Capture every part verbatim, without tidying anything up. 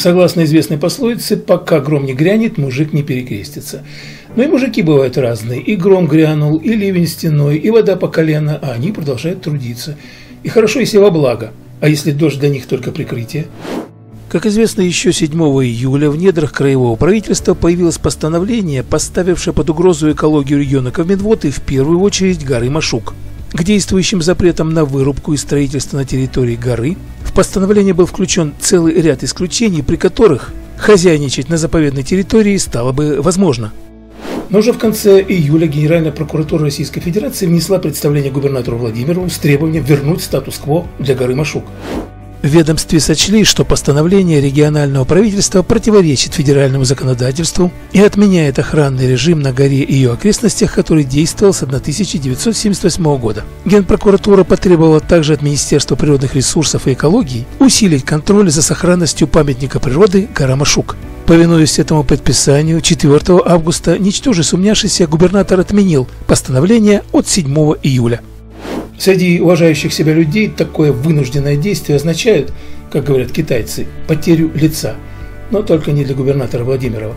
Согласно известной пословице, пока гром не грянет, мужик не перекрестится. Но и мужики бывают разные. И гром грянул, и ливень стеной, и вода по колено, а они продолжают трудиться. И хорошо, если во благо, а если дождь для них только прикрытие. Как известно, еще седьмого июля в недрах краевого правительства появилось постановление, поставившее под угрозу экологию региона Ковминвод и в первую очередь горы Машук. К действующим запретам на вырубку и строительство на территории горы в постановление был включен целый ряд исключений, при которых хозяйничать на заповедной территории стало бы возможно. Но уже в конце июля Генеральная прокуратура Российской Федерации внесла представление губернатору Владимирову с требованием вернуть статус-кво для горы Машук. В ведомстве сочли, что постановление регионального правительства противоречит федеральному законодательству и отменяет охранный режим на горе и ее окрестностях, который действовал с тысяча девятьсот семьдесят восьмого года. Генпрокуратура потребовала также от Министерства природных ресурсов и экологии усилить контроль за сохранностью памятника природы гора Машук. Повинуясь этому предписанию, четвёртого августа, ничтоже сумняшися, губернатор отменил постановление от седьмого июля. Среди уважающих себя людей такое вынужденное действие означает, как говорят китайцы, потерю лица, но только не для губернатора Владимирова.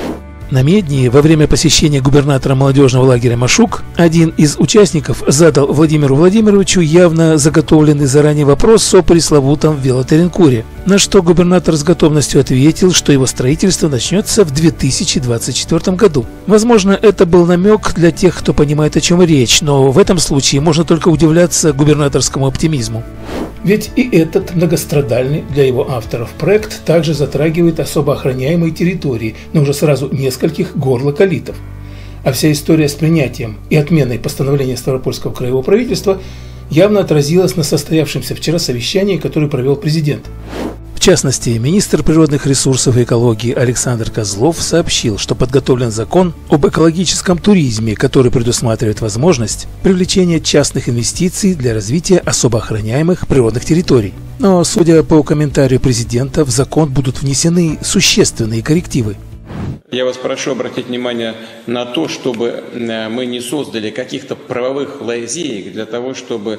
На Медне во время посещения губернатора молодежного лагеря Машук один из участников задал Владимиру Владимировичу явно заготовленный заранее вопрос о пресловутом велотеренкуре, на что губернатор с готовностью ответил, что его строительство начнется в две тысячи двадцать четвёртом году. Возможно, это был намек для тех, кто понимает, о чем речь, но в этом случае можно только удивляться губернаторскому оптимизму. Ведь и этот многострадальный для его авторов проект также затрагивает особо охраняемые территории, но уже сразу нескольких гор-локалитов. А вся история с принятием и отменой постановления Ставропольского краевого правительства явно отразилась на состоявшемся вчера совещании, которое провел президент. В частности, министр природных ресурсов и экологии Александр Козлов сообщил, что подготовлен закон об экологическом туризме, который предусматривает возможность привлечения частных инвестиций для развития особо охраняемых природных территорий. Но, судя по комментарию президента, в закон будут внесены существенные коррективы. Я вас прошу обратить внимание на то, чтобы мы не создали каких-то правовых лазеек для того, чтобы,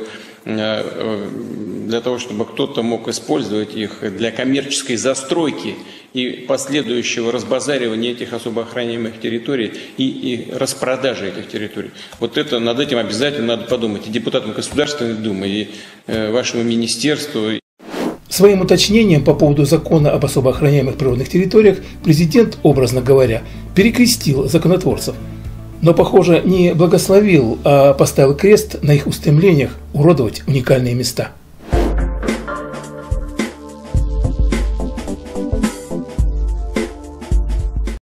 для того, чтобы кто-то мог использовать их для коммерческой застройки и последующего разбазаривания этих особо охраняемых территорий и, и распродажи этих территорий. Вот это, над этим обязательно надо подумать и депутатам Государственной Думы, и э, вашему министерству. Своим уточнением по поводу закона об особо охраняемых природных территориях президент, образно говоря, перекрестил законотворцев, но, похоже, не благословил, а поставил крест на их устремлениях уродовать уникальные места.